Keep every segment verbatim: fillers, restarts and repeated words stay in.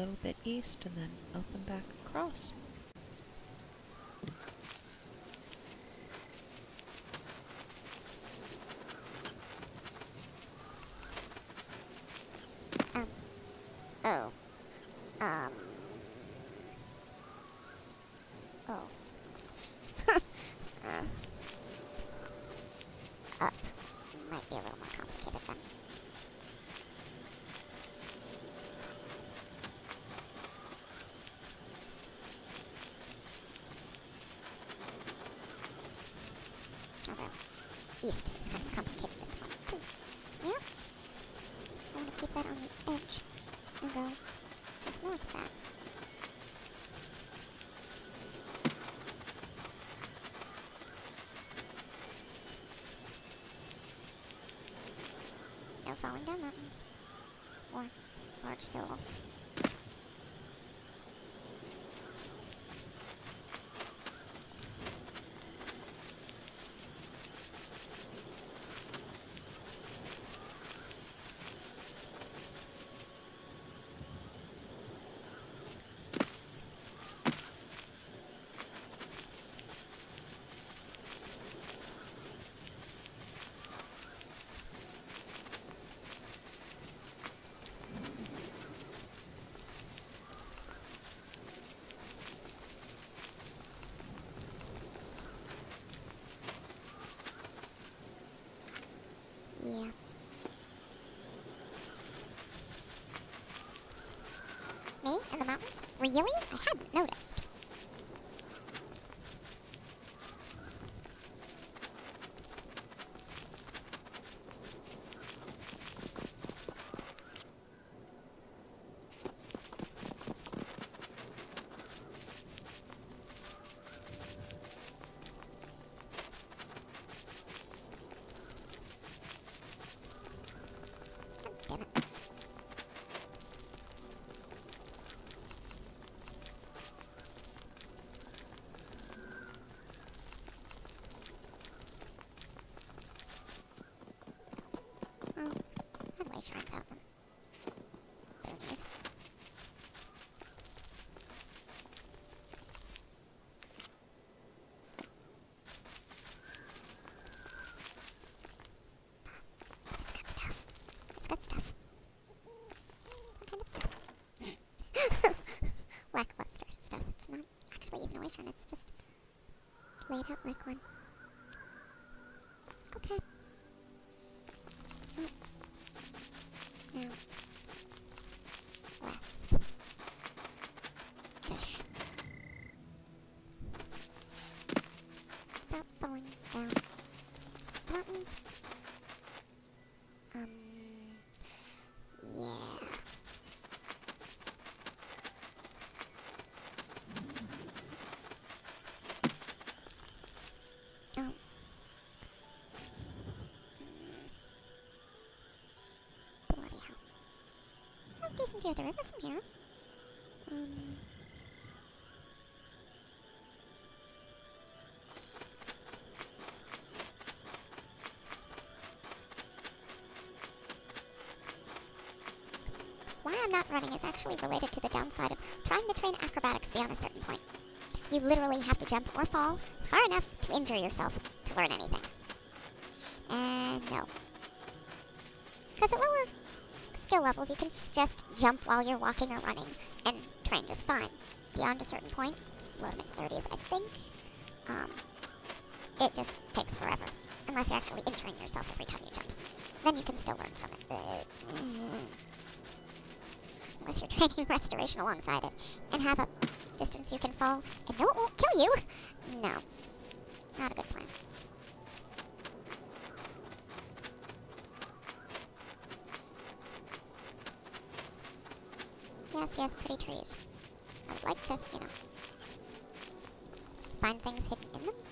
little bit east and then open back across. Um. Oh. Um. Oh. uh. Up. Might be a little more complicated then. Although, east is kind of complicated at the moment too. Yeah. I want to keep that on the edge and go just north of that. No falling down mountains or large hills. Yeah. Me? In the mountains? Really? I hadn't noticed. Damn it. Well, that way shrines out then. Boonies. But it's got stuff. It's got stuff. What kind of stuff? Lackluster stuff. It's not actually even a way shrine, it's just laid out like one. Okay. Oh. Now, west. Ish. Without falling down the mountains. Um, yeah. Oh. Bloody hell. I have a decent view of the river from here. Um. Why I'm not running is actually related to the downside of trying to train acrobatics beyond a certain point. You literally have to jump or fall far enough to injure yourself to learn anything. And no. Because at lower skill levels, you can just jump while you're walking or running and train just fine. Beyond a certain point, low to mid thirties, I think, um, it just takes forever. Unless you're actually injuring yourself every time you jump. Then you can still learn from it. But, unless you're training restoration alongside it, and have a distance you can fall, and no, it won't kill you. No. Not a good plan. Yes, yes, pretty trees. I would like to, you know, find things hidden in them.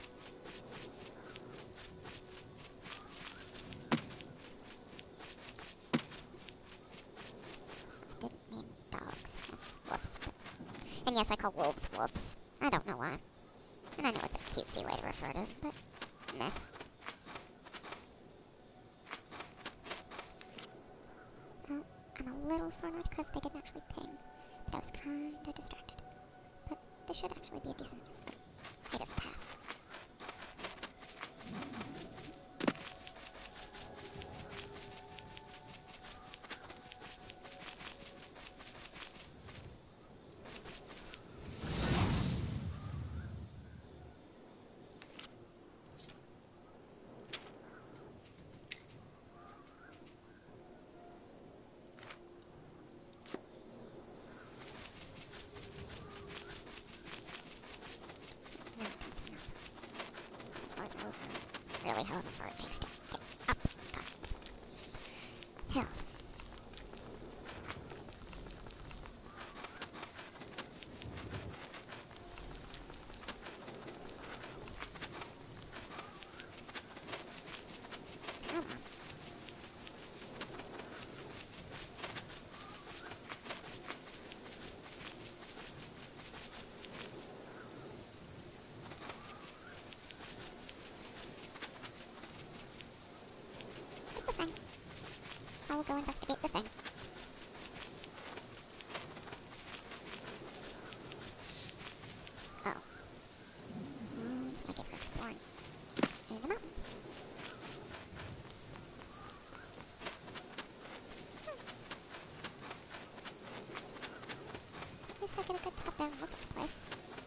I didn't mean dogs. Whoops. And yes, I call wolves wolves. I don't know why. And I know it's a cutesy way to refer to it, but meh. Oh, I'm a little far north because they didn't actually ping. but I was kinda distracted. But this should actually be a decent height of pass. No, pass one up. Or the over. Really, however far it takes to get up. God. Hills. Come on. It's a thing. I will go investigate the thing. Oh. Mm, that's what I get for exploring in the mountains. Hmm. At least I get a good top-down look at the place.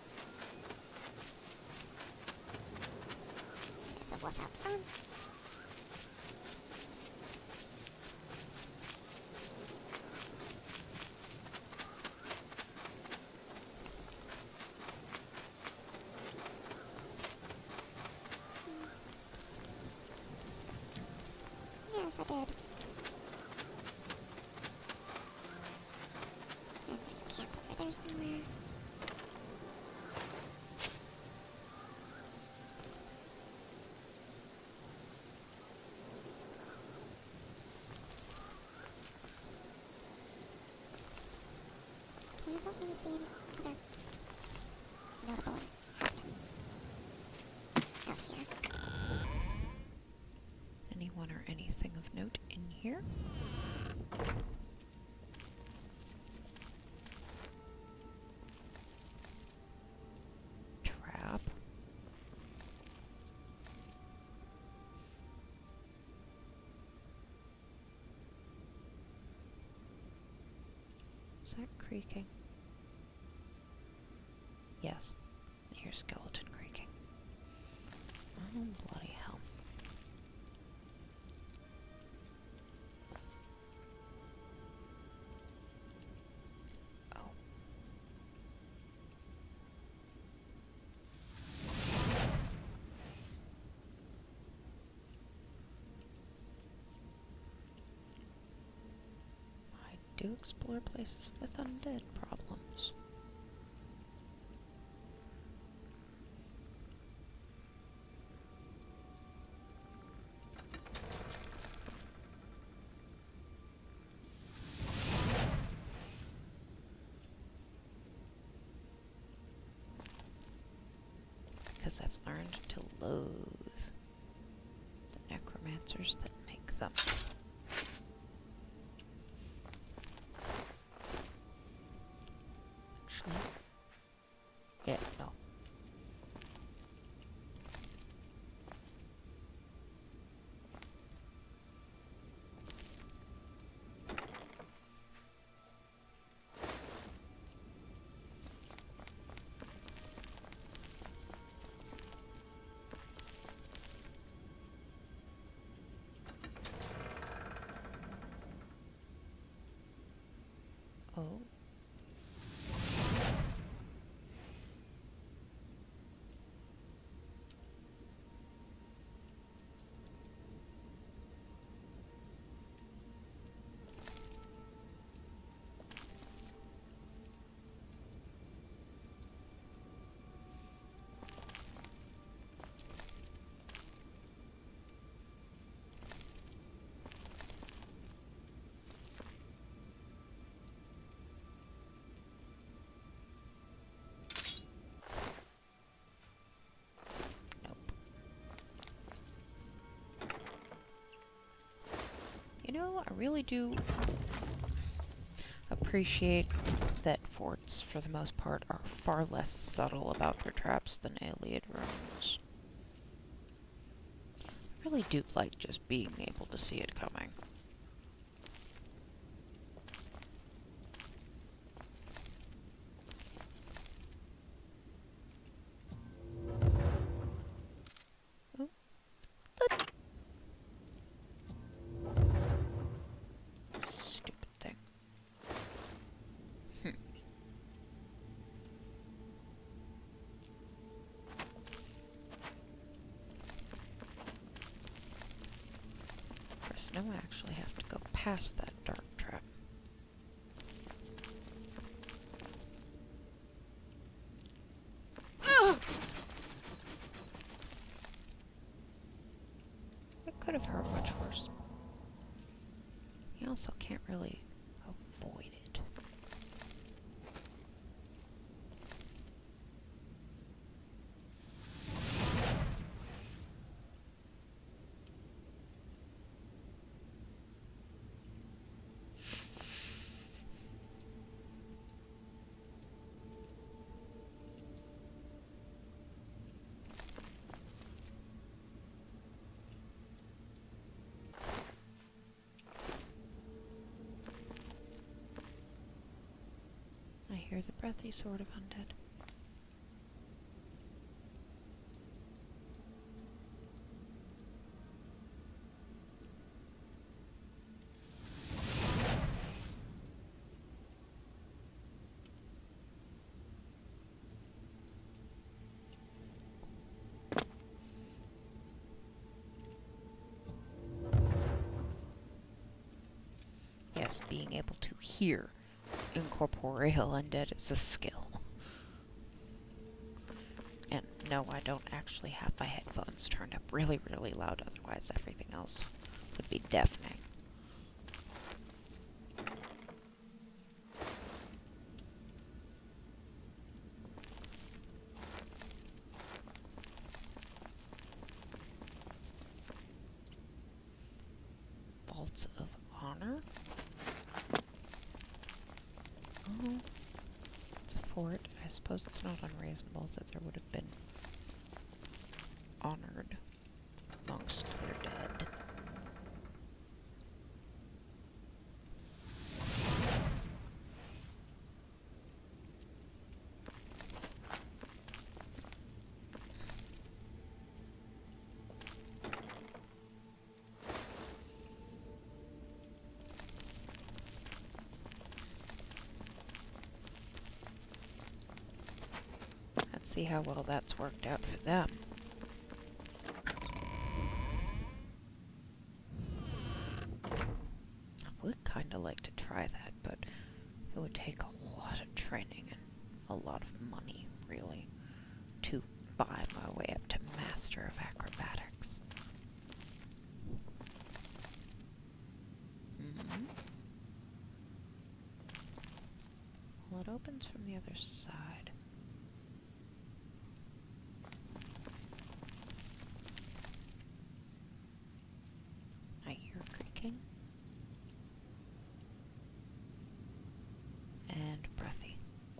There's a wolf out front. Yes, I did. And there's a camp over there somewhere. Okay, I don't really see any other notable inhabitants out here. Anyone or anything of note in here? Trap. Is that creaking? Yes. I hear skeleton creaking. Oh, bloody hell. Oh. I do explore places with undead problems. Because I've learned to loathe the necromancers that make them. Actually, yeah, no. Oh. You know, I really do appreciate that forts, for the most part, are far less subtle about their traps than Iliad runes. I really do like just being able to see it coming. Oh, what the stupid thing. Hmm. First, now I actually have to go past that dark trap. It could have hurt much worse. You also can't really avoid it. I hear the breathy sort of undead. Yes, being able to hear incorporeal undead is a skill. And no, I don't actually have my headphones turned up really, really loud, otherwise everything else would be deafening. Vaults of Honor? Oh, it's a fort. I suppose it's not unreasonable that there would have been honored amongst their dead. See how well that's worked out for them. I would kind of like to try that, but it would take a lot of training and a lot of money, really, to buy my way up to Master of Acrobatics. Mm-hmm. Well, it opens from the other side. I hear creaking. And breathy.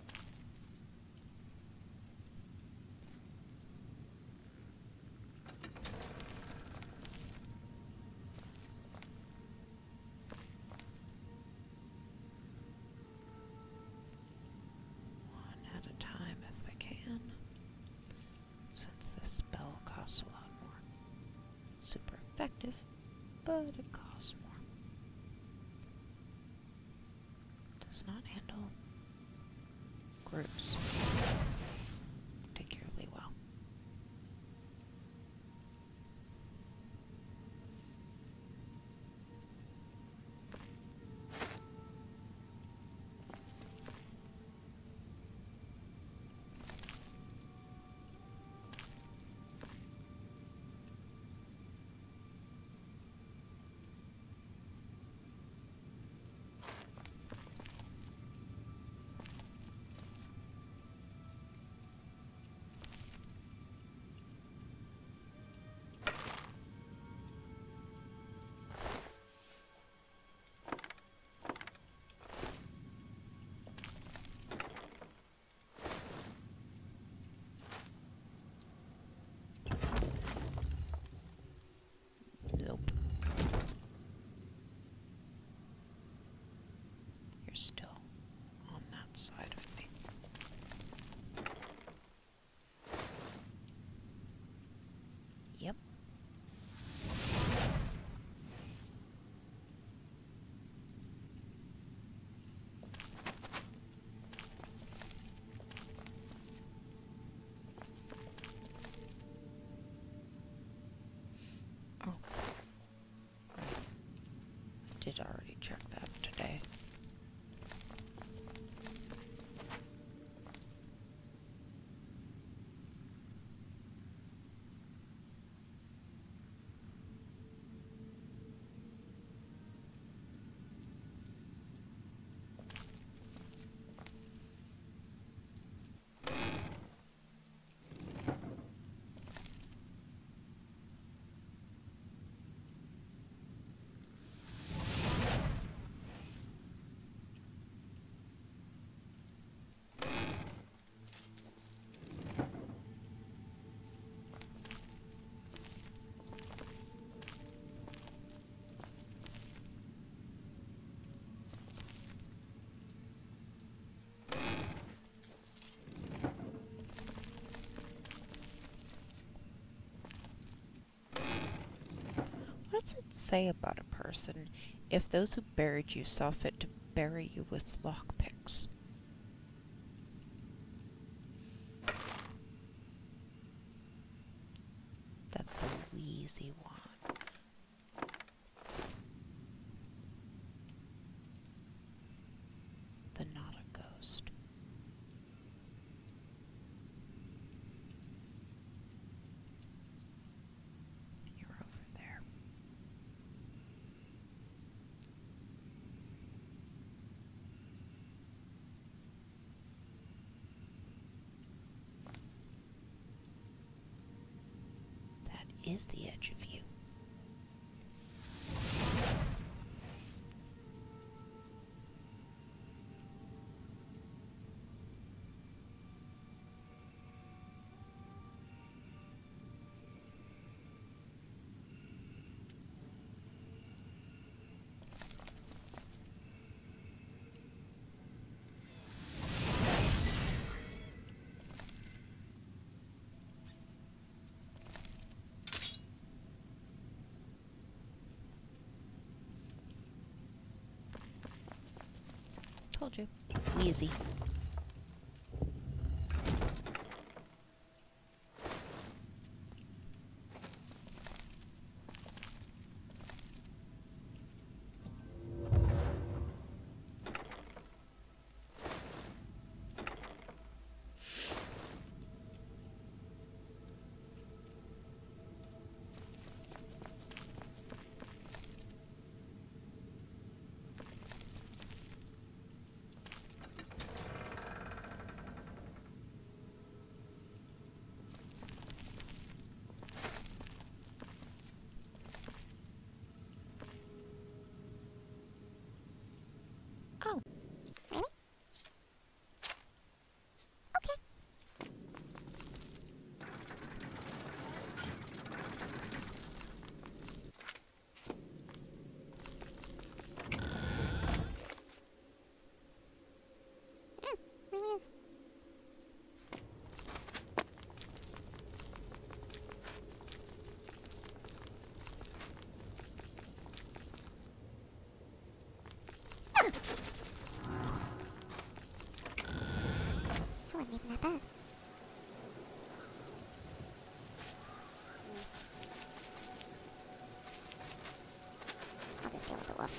One at a time if I can, since this spell costs a lot more. Super effective, but it costs more. Does not handle groups particularly well. still on that side of me. Yep. Oh. Did already check that today. What does it say about a person if those who buried you saw fit to bury you with lockpicks? That's the wheezy one. The not a ghost. You're over there. That is the edge of you. Told you. Easy. Oh. Really? Okay. Mm, really is. I wasn't even that bad. I'll just deal with the wolf.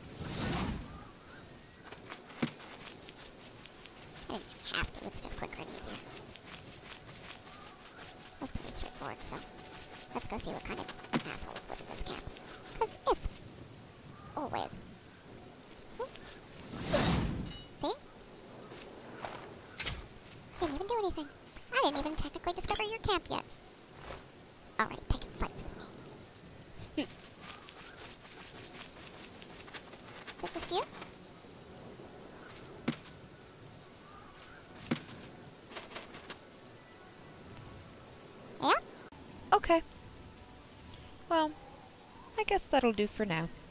I didn't have to, it's just quicker and easier. That was pretty straightforward, so let's go see what kind of assholes live in this camp. Because it's always. See? Didn't even do anything. I didn't even technically discover your camp yet. Already picking fights with me. Is it just you? Yeah? Okay. Well, I guess that'll do for now.